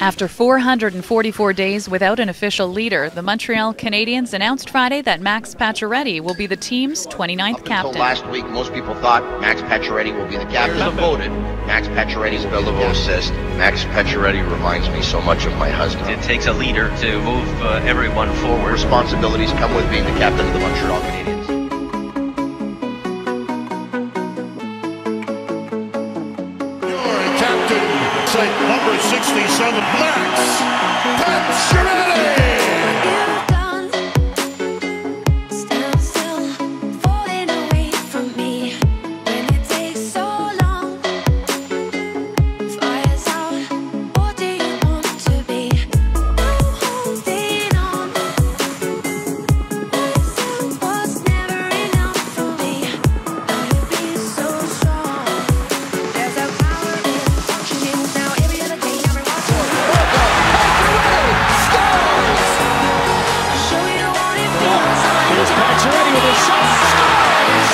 After 444 days without an official leader, the Montreal Canadiens announced Friday that Max Pacioretty will be the team's 29th captain. Until last week, most people thought Max Pacioretty will be the captain. I voted. Max Pacioretty's bill of assist. Max Pacioretty reminds me so much of my husband. It takes a leader to move everyone forward. Responsibilities come with being the captain of the Montreal Canadiens. Number 67, Max Pacioretty! Pacioretty with a shot, scores!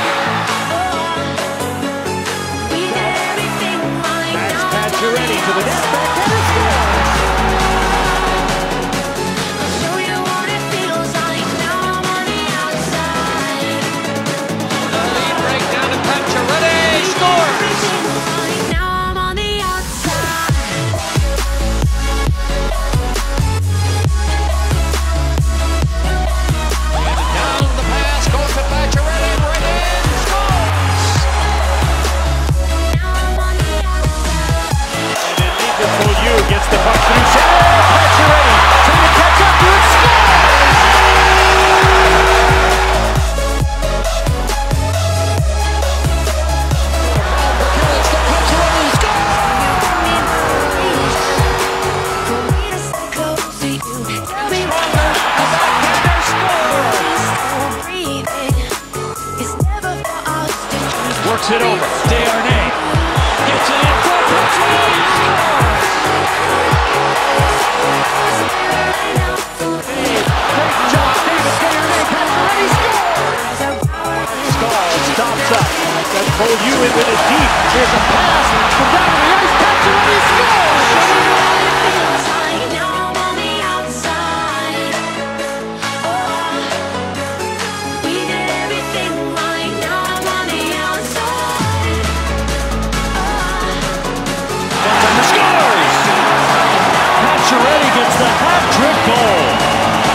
Max Pacioretty to the net, backhander, scores! The lead break down to Pacioretty, scores! Gets the puck through center. Pacioretty trying to catch up to it. Scores! Works it over. Desharnais gets it in front. Pacioretty scores! Stops up. That pulled you in with it deep. Here's a pass from down the ice. Pacioretty scores! Scores! Pacioretty gets the hat-trick goal.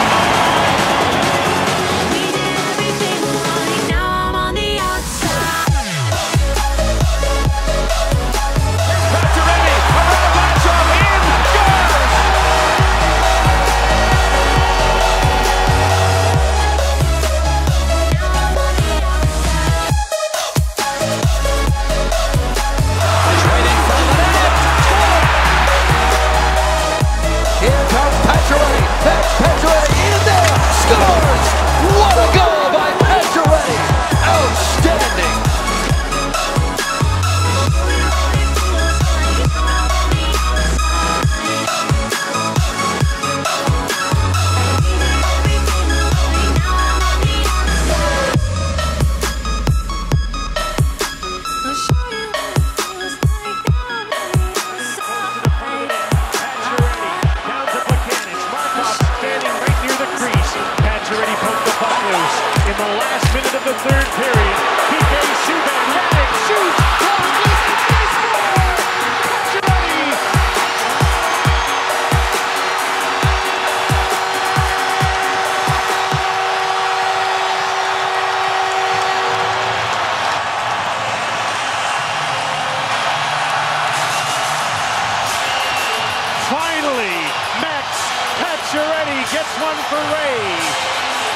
In the last minute of the third period, Savagez shoots, they score! Pacioretty! Finally, Max Pacioretty gets one for Ray.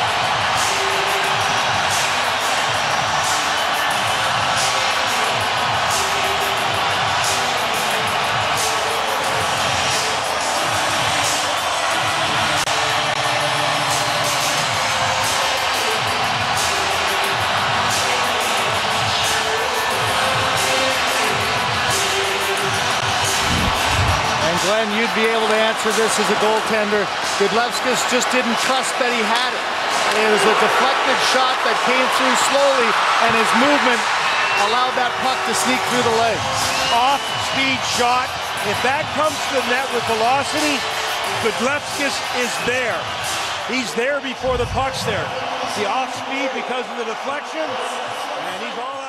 Glenn, you'd be able to answer this as a goaltender. Gudlevskis just didn't trust that he had it. It was a deflected shot that came through slowly, and his movement allowed that puck to sneak through the legs. Off-speed shot, If that comes to the net with velocity, Gudlevskis is there. He's there before the puck's there. The off speed because of the deflection, and he's all